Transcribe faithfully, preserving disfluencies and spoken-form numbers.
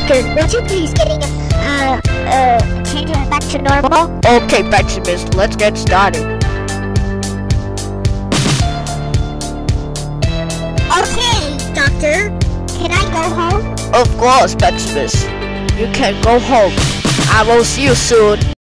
Doctor, would you please getting uh uh change it back to normal? Okay, Pencilmiss, let's get started. Okay, Doctor. Can I go home? Of course, Pencilmiss. You can go home. I will see you soon.